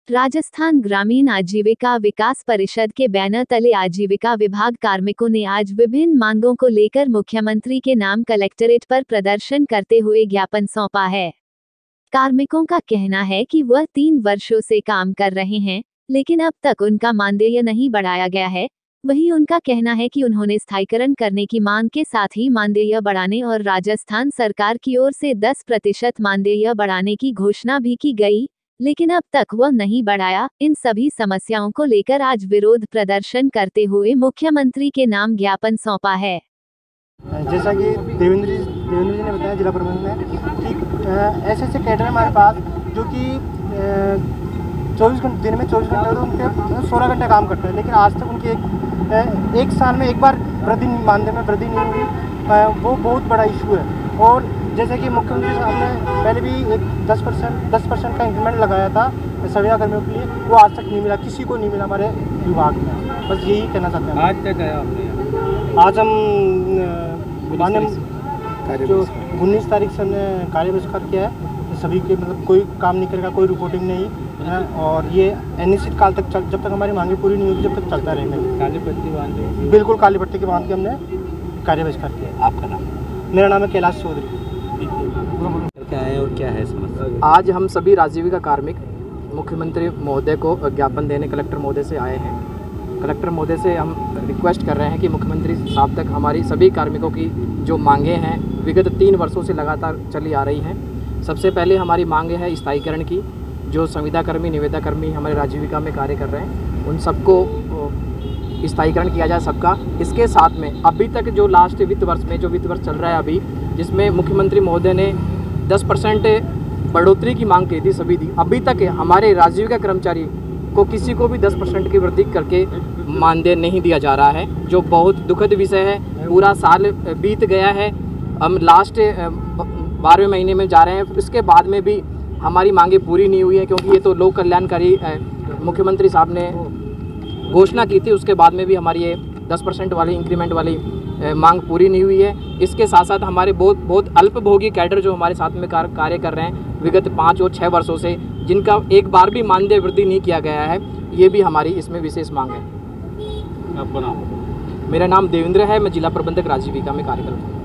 राजस्थान ग्रामीण आजीविका विकास परिषद के बैनर तले आजीविका विभाग कार्मिकों ने आज विभिन्न मांगों को लेकर मुख्यमंत्री के नाम कलेक्ट्रेट पर प्रदर्शन करते हुए ज्ञापन सौंपा है। कार्मिकों का कहना है कि वह 3 वर्षों से काम कर रहे हैं, लेकिन अब तक उनका मानदेय नहीं बढ़ाया गया है। वहीं उनका कहना है कि उन्होंने स्थायीकरण करने की मांग के साथ ही मानदेय बढ़ाने और राजस्थान सरकार की ओर से 10% मानदेय बढ़ाने की घोषणा भी की गई, लेकिन अब तक वह नहीं बढ़ाया। इन सभी समस्याओं को लेकर आज विरोध प्रदर्शन करते हुए मुख्यमंत्री के नाम ज्ञापन सौंपा है। जैसा कि देवेंद्र जी ने बताया, जिला प्रबंधक ने, कि ऐसे कैडर हमारे पास जो कि 24 घंटे दिन में 24 घंटे तो उनके 16 घंटे काम करते हैं, लेकिन आज तक उनकी एक साल में एक बार वृद्धि मानदेय में वृद्धि नहीं हुई। वो बहुत बड़ा इशू है। और जैसे कि मुख्यमंत्री साहब ने पहले भी एक 10% का इंक्रीमेंट लगाया था संविदा कर्मियों के लिए, वो आज तक नहीं मिला, किसी को नहीं मिला हमारे विभाग में। बस यही कहना चाहते हैं। आज तक आया आपने? आज हम जो 19 तारीख से हमने कार्य बहिष्कार किया है। सभी के मतलब कोई काम नहीं करेगा, कोई रिपोर्टिंग नहीं है, और ये अनिश्चित काल तक जब तक हमारी मांगे पूरी नहीं होगी तब तक चलता रहेगा। काली पट्टी बांध? बिल्कुल, काली पट्टी के बांध के हमने कार्य बहिष्कार किया। आपका नाम? मेरा नाम है कैलाश चौधरी। क्या है और क्या है समस्या? आज हम सभी आजीविका कार्मिक मुख्यमंत्री महोदय को ज्ञापन देने कलेक्टर महोदय से आए हैं। कलेक्टर महोदय से हम रिक्वेस्ट कर रहे हैं कि मुख्यमंत्री साहब तक हमारी सभी कार्मिकों की जो मांगे हैं विगत 3 वर्षों से लगातार चली आ रही हैं। सबसे पहले हमारी मांग है स्थायीकरण की। जो संविदा कर्मी, निविदा कर्मी हमारे आजीविका में कार्य कर रहे हैं, उन सबको स्थायीकरण किया जाए सबका। इसके साथ में अभी तक जो लास्ट वित्त वर्ष में जो वित्त वर्ष चल रहा है अभी, जिसमें मुख्यमंत्री महोदय ने 10% बढ़ोतरी की मांग की थी, सभी दी। अभी तक हमारे आजीविका कर्मचारी को किसी को भी 10% की वृद्धि करके मानदेय नहीं दिया जा रहा है, जो बहुत दुखद विषय है। पूरा साल बीत गया है, हम लास्ट 12वें महीने में जा रहे हैं, इसके बाद में भी हमारी मांगे पूरी नहीं हुई है, क्योंकि ये तो लोक कल्याणकारी मुख्यमंत्री साहब ने घोषणा की थी। उसके बाद में भी हमारी ये 10% वाली इंक्रीमेंट वाली मांग पूरी नहीं हुई है। इसके साथ साथ हमारे बहुत अल्पभोगी कैडर जो हमारे साथ में कार्य कर रहे हैं विगत 5 और 6 वर्षों से, जिनका एक बार भी मानदेय वृद्धि नहीं किया गया है, ये भी हमारी इसमें विशेष मांग है। आपका नाम? मेरा नाम देवेंद्र है, मैं जिला प्रबंधक आजीविका में कार्य करता हूँ।